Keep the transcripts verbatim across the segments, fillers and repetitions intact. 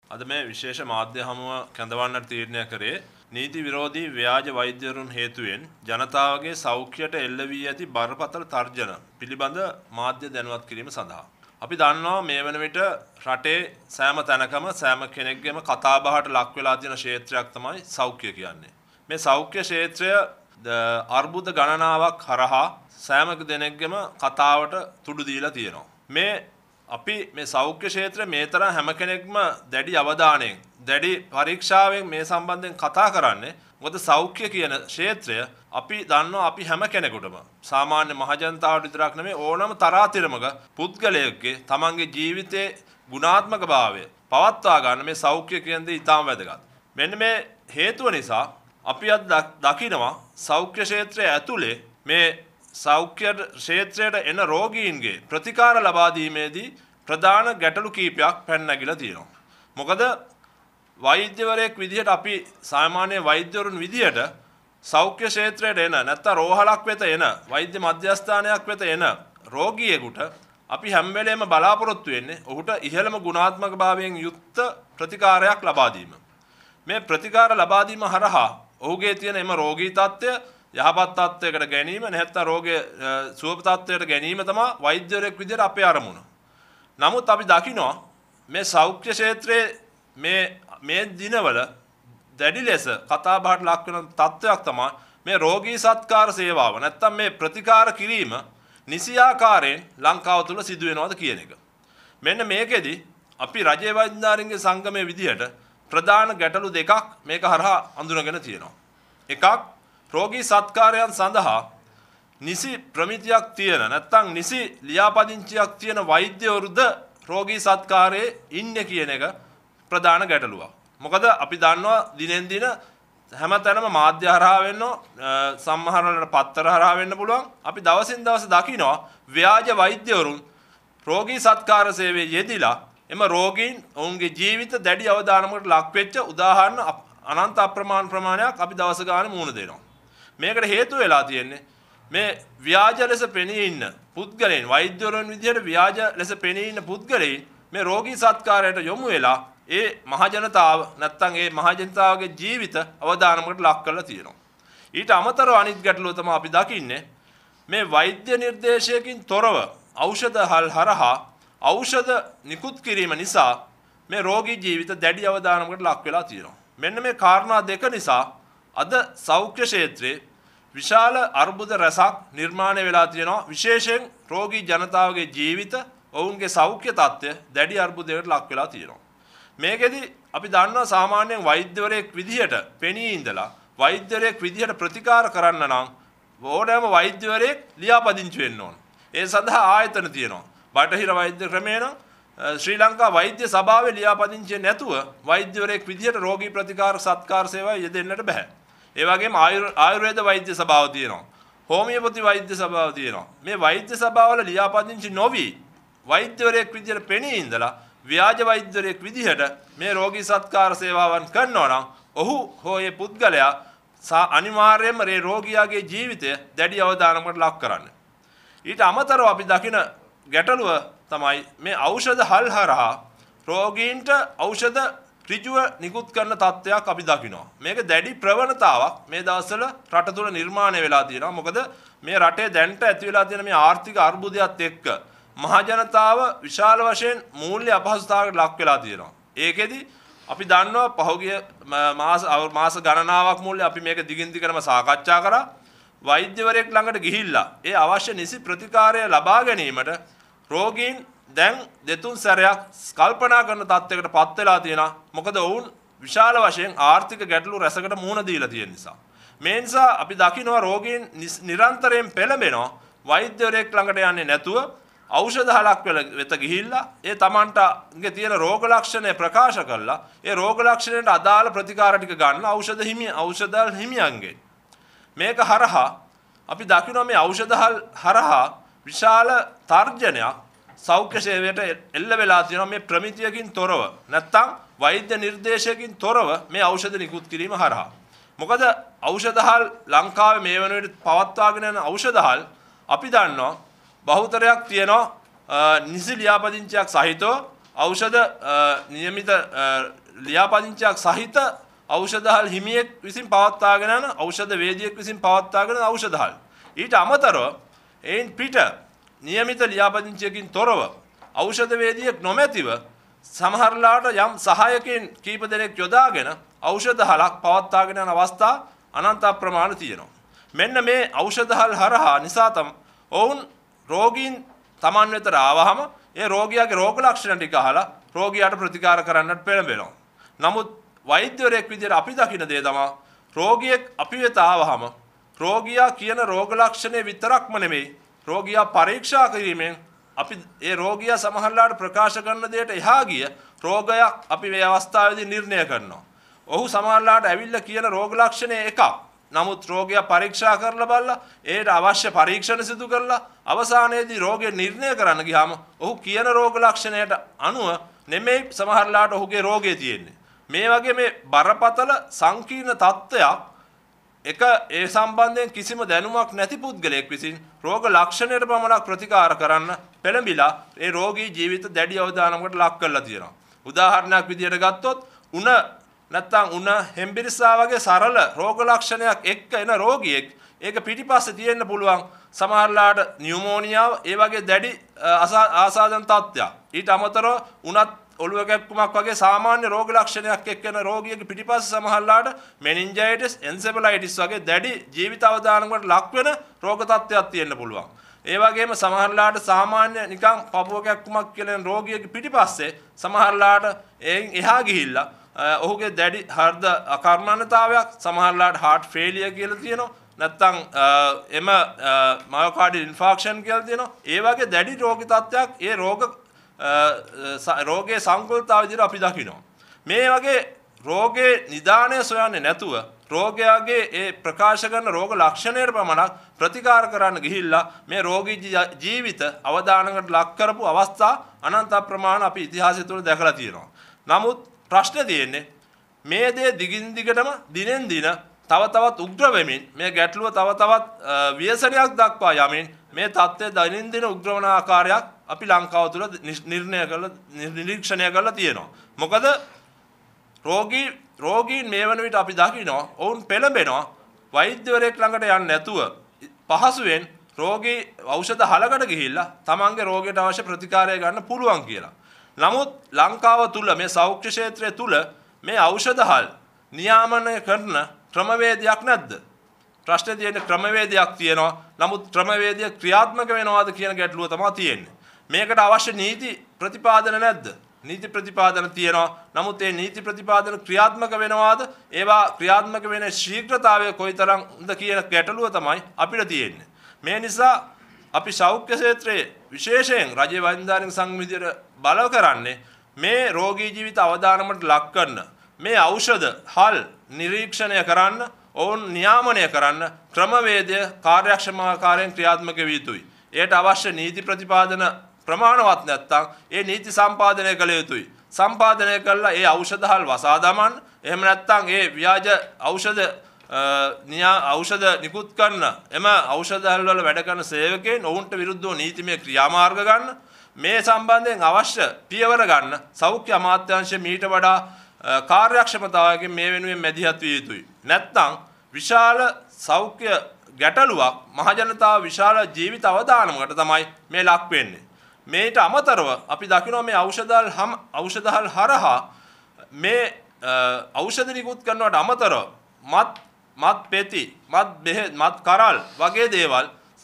අද මේ විශේෂ මාධ්‍ය හමුව කැඳවන්නට තීරණය කරේ නීති විරෝධී ව්‍යාජ වෛද්‍යවරුන් හේතුවෙන් ජනතාවගේ සෞඛ්‍යයට එල්ල වී ඇති බරපතල තර්ජන පිළිබඳ මාධ්‍ය දැනුවත් කිරීම සඳහා. අපි දන්නවා මේ වන විට රටේ සෑම තැනකම සෑම කෙනෙක්ගේම කතාබහට ලක් වෙලා තියෙන ක්ෂේත්‍රයක් තමයි සෞඛ්‍ය කියන්නේ. මේ සෞඛ්‍ය ක්ෂේත්‍රය අර්බුද ගණනාවක් හරහා සෑම දෙනෙක්ගේම කතාවට තුඩු දීලා තියෙනවා. මේ අපි මේ සෞඛ්‍ය ක්ෂේත්‍රය මේ තරම් හැම කෙනෙක්ම දැඩි අවධානයෙන් දැඩි පරීක්ෂාවෙන් මේ සම්බන්ධයෙන් කතා කරන්නේ මොකද සෞඛ්‍ය කියන ක්ෂේත්‍රය අපි දන්නවා අපි හැම කෙනෙකුටම සාමාන්‍ය මහජනතාවට විතරක් නෙමෙයි ඕනම තරාතිරමක පුද්ගලයෙක්ගේ තමන්ගේ ජීවිතයේ ගුණාත්මකභාවය පවත්වා ගන්න මේ සෞඛ්‍ය කියන දේ ඉතාම වැදගත්. මෙන්න මේ හේතුව නිසා අපි අද දකිනවා සෞඛ්‍ය ක්ෂේත්‍රය ඇතුලේ මේ සෞඛ්‍ය ක්ෂේත්‍රයට එන රෝගීන්ගේ ප්‍රතිකාර ලබා දීමේදී ප්‍රධාන ගැටලු කීපයක් පැන නැගිලා තියෙනවා. මොකද වෛද්‍යවරයෙක් විදිහට අපි සාමාන්‍ය වෛද්‍යවරුන් විදිහට සෞඛ්‍ය ක්ෂේත්‍රයට එන නැත්නම් රෝහලක් වෙත එන වෛද්‍ය මධ්‍යස්ථානයක් වෙත එන රෝගියෙකුට අපි හැම වෙලේම බලාපොරොත්තු වෙන්නේ ඔහුට ඉහළම ගුණාත්මක භාවයෙන් යුක්ත ප්‍රතිකාරයක් ලබා දීම. මේ ප්‍රතිකාර ලබා දීම හරහා ඔහුගේ තියෙන එම රෝගී තත්ත්වය යහපත් තත්ත්වයකට ගැනීම නැත්නම් රෝගයේ සුවප තත්ත්වයට ගැනීම තමයි වෛද්‍යවරයෙක් විදිහට අපේ අරමුණ. නමුත් අපි දකිනවා මේ සෞඛ්‍ය ක්ෂේත්‍රයේ මේ මේ දිනවල දැඩි ලෙස කතා බහට ලක් වෙන තත්ත්වයක් තමයි මේ රෝගී සත්කාර සේවාව නැත්නම් මේ ප්‍රතිකාර කිරීම නිසියාකාරයෙන් ලංකාව තුල සිදු වෙනවද කියන එක. මෙන්න මේකෙදි අපි රජයේ වෛද්‍යනාරින්ගේ සංගමයේ විදිහට ප්‍රධාන ගැටලු දෙකක් මේක හරහා අඳුනගෙන තියෙනවා. එකක් රෝගී සත්කාරයන් සඳහා නිසි ප්‍රමිතියක් තියෙන නැත්නම් නිසි ලියාපදිංචියක් තියෙන වෛද්‍යවරුද රෝගී සත්කාරයේ ඉන්නේ කියන එක ප්‍රධාන ගැටලුවක්. මොකද අපි දන්නවා දිනෙන් දින හැමතැනම මාධ්‍ය හරහා වෙන්න සම්මහර වලට පත්තර හරහා වෙන්න පුළුවන්. අපි දවසින් දවස දකිනවා ව්‍යාජ වෛද්‍යවරුන් රෝගී සත්කාර සේවයේ යෙදিলা එම රෝගීන් ඔවුන්ගේ ජීවිත දැඩි අවදානමකට ලක් වෙච්ච උදාහරණ අනන්ත අප්‍රමාණ ප්‍රමාණයක් අපි දවස ගානේ මුහුණ දෙනවා. මේකට හේතුව වෙලා තියෙන්නේ මේ ව්‍යාජ ලෙස පෙනී ඉන්න පුද්ගලයන් වෛද්‍යවරුන් විදිහට ව්‍යාජ ලෙස පෙනී ඉන්න පුද්ගලයන් මේ රෝගී සත්කාරයට යොමු වෙලා ඒ මහජනතාව නැත්තම් ඒ මහජනතාවගේ ජීවිත අවදානමකට ලක් කරලා තියෙනවා. ඊට අමතරව අනිත් ගැටලුව තමයි අපි දකින්නේ මේ වෛද්‍ය නිර්දේශයකින් තොරව ඖෂධ හල් හරහා ඖෂධ නිකුත් කිරීම නිසා මේ රෝගී ජීවිත දැඩි අවදානමකට ලක් වෙලා තියෙනවා. මෙන්න මේ කාරණා දෙක නිසා අද සෞඛ්‍ය ක්ෂේත්‍රයේ විශාල අර්බුද රැසක් නිර්මාණය වෙලා තියෙනවා. විශේෂයෙන් රෝගී ජනතාවගේ ජීවිත ඔවුන්ගේ සෞඛ්‍ය තත්ත්වය දැඩි අර්බුදයකට ලක් වෙලා තියෙනවා. මේකෙදි අපි දන්නවා සාමාන්‍යයෙන් වෛද්‍යවරයෙක් විදිහට පෙනී ඉඳලා වෛද්‍යවරයෙක් විදිහට ප්‍රතිකාර කරන්න නම් ඕනෑම වෛද්‍යවරයෙක් ලියාපදිංචි වෙන්න ඕන. ඒ සඳහා ආයතන තියෙනවා. බටහිර වෛද්‍ය ක්‍රමය නම් ශ්‍රී ලංකා වෛද්‍ය සභාවේ ලියාපදිංචි නැතුව වෛද්‍යවරයෙක් විදිහට රෝගී ප්‍රතිකාර සත්කාර සේවාව යෙදෙන්නට බෑ. ඒ වගේම ආයුර්වේද වෛද්‍ය සභාව තියෙනවා. හෝමියෝපති වෛද්‍ය සභාව තියෙනවා. මේ වෛද්‍ය සභාවල ලියාපදිංචි නොවි වෛද්‍යවරයෙක් විදිහට පෙනී ඉඳලා ව්‍යාජ වෛද්‍යවරයෙක් විදිහට මේ රෝගී සත්කාර සේවාවන් කරනවා නම් ඔහු හෝ ඒ පුද්ගලයා අනිවාර්යයෙන්ම මේ රෝගියාගේ ජීවිතය දැඩි අවදානමකට ලක් කරන්න. ඊට අමතරව අපි දකින ගැටලුව තමයි මේ ඖෂධ හල් හරහා රෝගීන්ට ඖෂධ ඍජුව නිකුත් කරන තත්ත්වයක් අපි දකිනවා. මේක දැඩි ප්‍රවණතාවක් මේ දවස්වල රට තුළ නිර්මාණය වෙලා තියෙනවා. මොකද මේ රටේ දැනට ඇති වෙලා තියෙන මේ ආර්ථික අර්බුදයත් එක්ක මහජනතාව විශාල වශයෙන් මූල්‍ය අපහසුතාවකට ලක් වෙලා තියෙනවා. ඒකෙදි අපි දන්නවා පහුගිය මාස මාස ගණනාවක් මුල්ලේ අපි මේක දිගින් දිගටම සාකච්ඡා කරා. වෛද්‍යවරයෙක් ළඟට ගිහිල්ලා ඒ අවශ්‍ය නිසි ප්‍රතිකාරය ලබා ගැනීමට රෝගීන් දැන් දෙතුන් සැරයක් කල්පනා කරන තත්යකට පත් වෙලා තියෙනවා. මොකද ඔවුන් විශාල වශයෙන් ආර්ථික ගැටලු රැසකට මුහුණ දීලා තියෙන නිසා. මේ නිසා අපි දකිනවා රෝගීන් නිරන්තරයෙන් පෙළඹෙනවා වෛද්‍යවරයෙක් ළඟට යන්නේ නැතුව ඖෂධ හලක් වෙත ගිහිල්ලා ඒ තමන්ටගේ තියෙන රෝග ලක්ෂණ ප්‍රකාශ කරලා ඒ රෝග ලක්ෂණයට අදාළ ප්‍රතිකාර ටික ගන්න ඖෂධ හිමිය ඖෂධ හිමියන්ගේ මේක හරහා අපි දකිනවා මේ ඖෂධ හරහා විශාල තර්ජනයක් සෞඛ්‍ය සේවයට එල්ල වෙලා තියෙනවා මේ ප්‍රමිතියකින් තොරව නැත්නම් වෛද්‍ය නිර්දේශයකින් තොරව මේ ඖෂධ නිකුත් කිරීම හරහා. මොකද ඖෂධ හල් ලංකාවේ මේ වන විට පවත්වාගෙන යන ඖෂධ හල් අපි දන්නවා බහුතරයක් තියෙනවා නිසි ලියාපදිංචියක් සහිතව ඖෂධ නියමිත ලියාපදිංචියක් සහිත ඖෂධහල් හිමියෙක් විසින් පවත්වාගෙන යන ඖෂධ වේදිකයෙක් විසින් පවත්වාගෙන යන ඖෂධහල්. ඊට අමතරව එයින් පිට නියමිත ලියාපදිංචියකින් තොරව ඖෂධ වේදිකයෙක් නොමැතිව සමහරලාට යම් සහායකයන් කීප දෙනෙක් යොදාගෙන ඖෂධහලක් පවත්වාගෙන යන අවස්ථා අනන්ත ප්‍රමාණ තියෙනවා. මෙන්න මේ ඖෂධහල් හරහා නිසා තම ඔවුන් රෝගීන් Taman වෙතට ආවහම ඒ රෝගියාගේ රෝග ලක්ෂණ ටික අහලා රෝගියාට ප්‍රතිකාර කරන්නට පෙළඹෙනවා. නමුත් වෛද්‍යවරයෙක් විදිහට අපි දකින දේ තමයි රෝගියෙක් අපි වෙත ආවහම රෝගියා කියන රෝග ලක්ෂණේ විතරක්ම නෙමෙයි රෝගියා පරීක්ෂා කිරීමෙන් අපි ඒ රෝගියා සමහරලාට ප්‍රකාශ කරන දෙයට එහා ගිය රෝගයක් අපි මේ අවස්ථාවේදී නිර්ණය කරනවා. ඔහු සමහරලාට ඇවිල්ලා කියන රෝග ලක්ෂණේ එකක්. නමුත් රෝගියා පරීක්ෂා කරලා බලලා ඒට අවශ්‍ය පරීක්ෂණ සිදු කරලා අවසානයේදී රෝගය නිර්ණය කරන්න ගියාම ඔහු කියන රෝග ලක්ෂණයට අනුව නෙමෙයි සමහරලාට ඔහුගේ රෝගය තියෙන්නේ. මේ වගේ මේ බරපතල සංකීර්ණ තත්ත්වයක් එක ඒ සම්බන්ධයෙන් කිසිම දැනුමක් නැති පුද්ගලයෙක් විසින් රෝග ලක්ෂණයට පමණක් ප්‍රතිකාර කරන්න පෙළඹිලා ඒ රෝගී ජීවිත දැඩි අවදානමකට ලක් කරලා තියෙනවා. උදාහරණයක් විදිහට ගත්තොත් උණ නැත්තම් උණ හෙම්බිරිස්සා වගේ සරල රෝග ලක්ෂණයක් එක්ක එන රෝගියෙක් ඒක පිටිපස්සේ තියෙන්න පුළුවන් සමහරලාට නියුමෝනියාව ඒ වගේ දැඩි ආසාදන තත්ත්වයක්. ඊට අමතරව උණත් ඔළුව කැක්කුමක් වගේ සාමාන්‍ය රෝග ලක්ෂණයක් එක්ක එන රෝගියෙකුගේ පිටිපස්සේ සමහරලාට මෙනින්ජයිටිස් එන්සෙෆලයිටිස් වගේ දැඩි ජීවිත අවදානමකට ලක් වෙන රෝග තත්ත්වයක් තියෙන්න පුළුවන්. ඒ වගේම සමහරලාට සාමාන්‍ය නිකන් පපුව කැක්කුමක් කියලා රෝගියෙකුගේ පිටිපස්සේ සමහරලාට එයින් එහා ගිහිල්ලා ඔහුගේ දැඩි හෘද අකර්මණතාවයක් සමහරලාට heart failure කියලා තියෙනවා. නැත්තම් එම මයෝකාඩියල් ඉන්ෆාක්ෂන් කියලා තියෙනවා. ඒ වගේ දැඩි රෝගී තත්ත්වයක් ඒ රෝග රෝගයේ සංකල්පතාව විදිහට අපි දකිනවා. මේ වගේ රෝගේ නිදානය සොයන්නේ නැතුව රෝගයාගේ ඒ ප්‍රකාශ කරන රෝග ලක්ෂණයට පමණක් ප්‍රතිකාර කරන්න ගිහිල්ලා මේ රෝගී ජීවිත අවදානකට ලක් කරපු අවස්ථා අනන්ත ප්‍රමාණ අපි ඉතිහාසය තුළ දැකලා තියෙනවා. නමුත් ප්‍රශ්නේ තියෙන්නේ මේ දේ දිගින් දිගටම දිනෙන් දින තව තවත් උග්‍ර වෙමින් මේ ගැටලුව තව තවත් ව්‍යසනයක් දක්වා යමින් මේ தත්ත්වය දිනින් දින උග්‍ර වන ආකාරයක් අපි ලංකාව තුළ නිර්ණය කරලා නිරීක්ෂණය කරලා තියෙනවා. මොකද රෝගී රෝගීන් මේ වන විට අපි දකිනවා ඔවුන් පෙළඹෙනවා වෛද්‍යවරයෙක් ළඟට යන්නේ නැතුව පහසුවෙන් රෝගී ඖෂධ හලකට ගිහිල්ලා තමන්ගේ රෝගයට අවශ්‍ය ප්‍රතිකාරය ගන්න පුළුවන් කියලා. නමුත් ලංකාව තුල මේ සෞඛ්‍ය ක්ෂේත්‍රය තුල මේ ඖෂධහල් නියාමනය කරන ක්‍රමවේදයක් නැද්ද? ප්‍රශ්නේ තියෙන්නේ ක්‍රමවේදයක් තියෙනවා. නමුත් ක්‍රමවේදය ක්‍රියාත්මක වෙනවද කියන ගැටලුව තමයි තියෙන්නේ. මේකට අවශ්‍ය නීති ප්‍රතිපාදන නැද්ද? නීති ප්‍රතිපාදන තියෙනවා. නමුත් මේ නීති ප්‍රතිපාදන ක්‍රියාත්මක වෙනවද? ඒවා ක්‍රියාත්මක වෙන ශීඝ්‍රතාවය කොයිතරම්ද කියන ගැටලුව තමයි අපිට තියෙන්නේ. මේ නිසා අපි සෞඛ්‍ය ක්ෂේත්‍රයේ විශේෂයෙන් රජයේ වෛද්‍යානික සංවිධියට බල කරන්නේ මේ රෝගී ජීවිත අවදානමට ලක් කරන මේ ඖෂධ හල් නිරීක්ෂණය කරන්න ඔවුන් නියාමනය කරන්න ක්‍රමවේදය කාර්යක්ෂම ආකාරයෙන් ක්‍රියාත්මක විය යුතුයි. ඒට අවශ්‍ය නීති ප්‍රතිපාදන ප්‍රමාණවත් නැත්නම් ඒ නීති සම්පාදනය කළ යුතුයි. සම්පාදනය කළා ඒ ඖෂධහල් වසා දමන්න. එහෙම නැත්නම් ඒ ව්‍යාජ ඖෂධ නියා ඖෂධ නිකුත් කරන එම ඖෂධහල් වල වැඩ කරන සේවකයන් ඔවුන්ට විරුද්ධව නීතිමය ක්‍රියාමාර්ග ගන්න. මේ සම්බන්ධයෙන් අවශ්‍ය පියවර ගන්න සෞඛ්‍ය අමාත්‍යාංශය මීට වඩා කාර්යක්ෂමතාවයකින් මේ වෙනුවෙන් මැදිහත් විය යුතුයි. නැත්නම් විශාල සෞඛ්‍ය ගැටලුවක් මහජනතාව විශාල ජීවිත අවදානමකට තමයි මේ ලක් වෙන්නේ. මේට අමතරව අපි දකිනවා මේ ඖෂධහල් හම් ඖෂධහල් හරහා මේ ඖෂධ නිකුත් කරනවට අමතරව මත් මත් පෙති මත් බෙහෙත් මත් කරල් වගේ දේවල්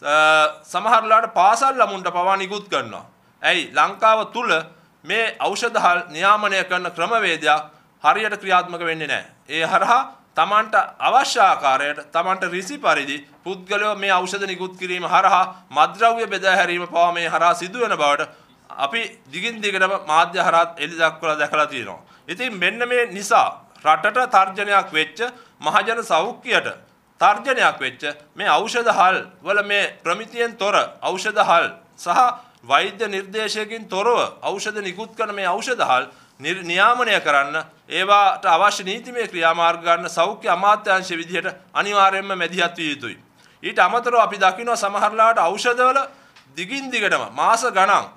සමහරලාට පාසල් ළමුන්ට පවා නිකුත් කරනවා. ඇයි ලංකාව තුල මේ ඖෂධහල් නියාමනය කරන ක්‍රමවේදයක් හරියට ක්‍රියාත්මක වෙන්නේ නැහැ. ඒ හරහා තමන්ට අවශ්‍ය ආකාරයට තමන්ට රිසි පරිදි පුද්ගලයෝ මේ ඖෂධ නිකුත් කිරීම හරහා මත්ද්‍රව්‍ය බෙදා හැරීම පවා මේ හරහා සිදුවෙන බවට අපි දිගින් දිගටම මාධ්‍ය හරහා එළි දක්වලා දැකලා තියෙනවා. ඉතින් මෙන්න මේ නිසා රටට තර්ජනයක් වෙච්ච මහජන සෞඛ්‍යයට තර්ජනයක් වෙච්ච මේ ඖෂධහල් වල මේ ප්‍රමිතියෙන් තොර ඖෂධහල් සහ වෛද්‍ය නිර්දේශයකින් තොරව ඖෂධ නිකුත් කරන මේ ඖෂධහල් නියාමනය කරන්න ඒවාට අවශ්‍ය නීතිමය ක්‍රියාමාර්ග ගන්න සෞඛ්‍ය අමාත්‍යාංශය විදිහට අනිවාර්යයෙන්ම මැදිහත් විය යුතුයි. ඊට අමතරව අපි දකිනවා සමහරලාට ඖෂධවල දිගින් දිගටම මාස ගණන්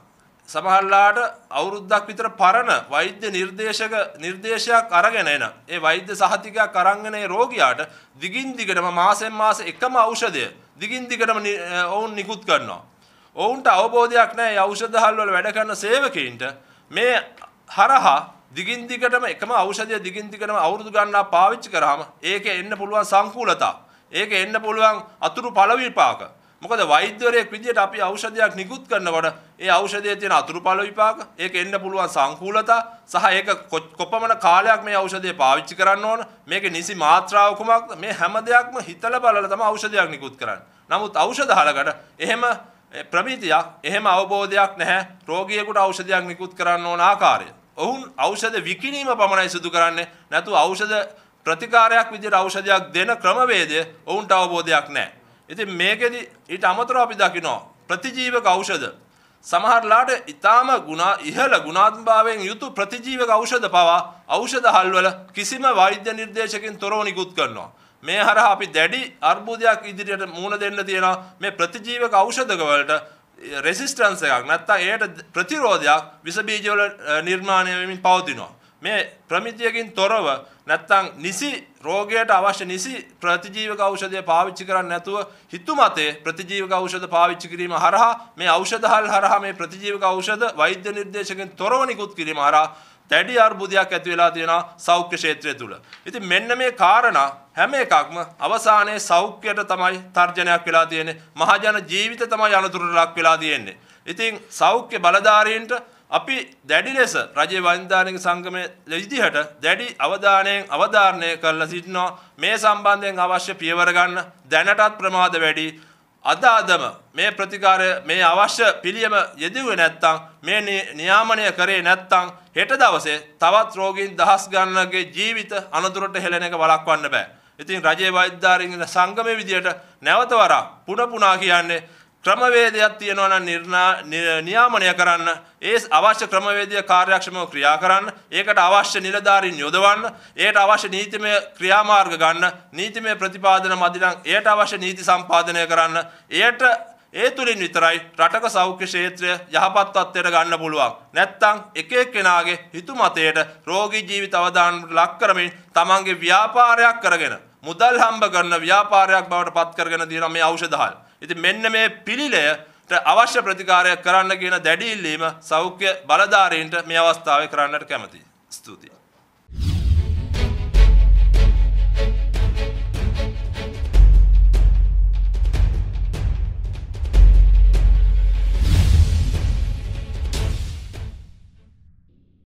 සමහරලාට අවුරුද්දක් විතර පරණ වෛද්‍ය නිර්දේශක නිර්දේශයක් අරගෙන එන ඒ වෛද්‍ය සහතිකයක් අරගෙන ඒ රෝගියාට දිගින් දිගටම මාසෙන් මාස එකම ඖෂධය දිගින් දිගටම ඔවුන් නිකුත් කරනවා. ඔවුන්ට අවබෝධයක් නැහැ මේ ඖෂධහල් වල වැඩ කරන සේවකයින්ට මේ හරහා දිගින් දිගටම එකම ඖෂධය දිගින් දිගටම අවුරුදු ගණනක් පාවිච්චි කරාම ඒකේ එන්න පුළුවන් සංකූලතා ඒකේ එන්න පුළුවන් අතුරු ඵල විපාක. මොකද වෛද්‍යවරයෙක් විදියට අපි ඖෂධයක් නිකුත් කරනකොට ඒ ඖෂධයේ තියෙන අතුරුඵල විපාක ඒක එන්න පුළුවන් සංකූලතා සහ ඒක කොපමණ කාලයක් මේ ඖෂධය පාවිච්චි කරන්න ඕන මේකේ නිසි මාත්‍රාව කුමක්ද මේ හැම දෙයක්ම හිතලා බලලා තමයි ඖෂධයක් නිකුත් කරන්නේ. නමුත් ඖෂධහලකට එහෙම ප්‍රමිතියක් එහෙම අවබෝධයක් නැහැ රෝගියෙකුට ඖෂධයක් නිකුත් කරන්න ඕන ආකාරය. ඔවුන් ඖෂධ විකිණීම පමණයි සිදු කරන්නේ නැතු ඖෂධ ප්‍රතිකාරයක් විදියට ඖෂධයක් දෙන ක්‍රමවේදය ඔවුන්ට අවබෝධයක් නැහැ. ඉතින් මේකෙදි ඊට අමතරව අපි දකිනවා ප්‍රතිජීවක ඖෂධ සමහරලාට ඊටාම ගුණ ඉහළ ගුණාත්මභාවයෙන් යුතු ප්‍රතිජීවක ඖෂධ පවා ඖෂධහල් වල කිසිම වෛද්‍ය නිර්දේශකකින් තොරව නිකුත් කරනවා. මේ හරහා අපි දැඩි අර්බුදයක් ඉදිරියට මුහුණ දෙන්න තියෙනවා මේ ප්‍රතිජීවක ඖෂධ වලට රෙසිස්ටන්ස් එකක් නැත්නම් ඒකට ප්‍රතිරෝධයක් විස බීජ වල නිර්මාණය වෙමින් පවතිනවා. මේ ප්‍රමිතියකින් තොරව නැත්නම් නිසි රෝගයට අවශ්‍ය නිසි ප්‍රතිජීවක ඖෂධය පාවිච්චි කරන්නේ නැතුව හිතුමතේ ප්‍රතිජීවක ඖෂධ පාවිච්චි කිරීම හරහා මේ ඖෂධහල් හරහා මේ ප්‍රතිජීවක ඖෂධ වෛද්‍ය නිර්දේශකෙන් තොරව නිකුත් කිරීම හරහා දැඩි අර්බුදයක් ඇති වෙලා තියෙනවා සෞඛ්‍ය ක්ෂේත්‍රය තුල. ඉතින් මෙන්න මේ කාරණා හැම එකක්ම අවසානයේ සෞඛ්‍යයට තමයි තර්ජනයක් වෙලා තියෙන්නේ. මහජන ජීවිත තමයි අනතුරට ලක් වෙලා තියෙන්නේ. ඉතින් සෞඛ්‍ය බලධාරීන්ට අපි දැඩි ලෙස රජයේ වෛද්‍යානික සංගමයේ විදිහට දැඩි අවධානයෙන් අවධාරණය කරලා සිටිනවා මේ සම්බන්ධයෙන් අවශ්‍ය පියවර ගන්න. දැනටත් ප්‍රමාද වැඩි. අද අදම මේ ප්‍රතිකාරය මේ අවශ්‍ය පිළියම යෙදුවේ නැත්නම් මේ නියාමනය කරේ නැත්නම් හෙට දවසේ තවත් රෝගීන් දහස් ගණනකගේ ජීවිත අනතුරට හෙළෙන එක වළක්වන්න බෑ. ඉතින් රජයේ වෛද්‍යානික සංගමයේ විදිහට නැවත වරක් පුන පුනා කියන්නේ ක්‍රමවේදයක් තියෙනවා නම් නියාමනය කරන්න ඒ අවශ්‍ය ක්‍රමවේදය කාර්යක්ෂමව ක්‍රියා කරන්න ඒකට අවශ්‍ය නිලධාරීන් යොදවන්න ඒට අවශ්‍ය නීතිමය ක්‍රියාමාර්ග ගන්න නීතිමය ප්‍රතිපාදන මදි නම් ඒට අවශ්‍ය නීති සම්පාදනය කරන්න ඒට ඒ තුලින් විතරයි රටක සෞඛ්‍ය ක්ෂේත්‍රය යහපත් තත්ත්වයට ගන්න පුළුවන්. නැත්තම් එක එක්කෙනාගේ හිතුමතේට රෝගී ජීවිත අවදානකට ලක් කරමින් තමන්ගේ ව්‍යාපාරයක් කරගෙන මුදල් හම්බ කරන ව්‍යාපාරයක් බවට පත් කරගෙන දින මේ ඖෂධහල්. ඉතින් මෙන්න මේ පිළිලයට අවශ්‍ය ප්‍රතිකාරයක් කරන්න කියන දැඩි ඉල්ලීම සෞඛ්‍ය බලධාරීන්ට මේ අවස්ථාවේ කරන්නට කැමැතියි. ස්තුතියි.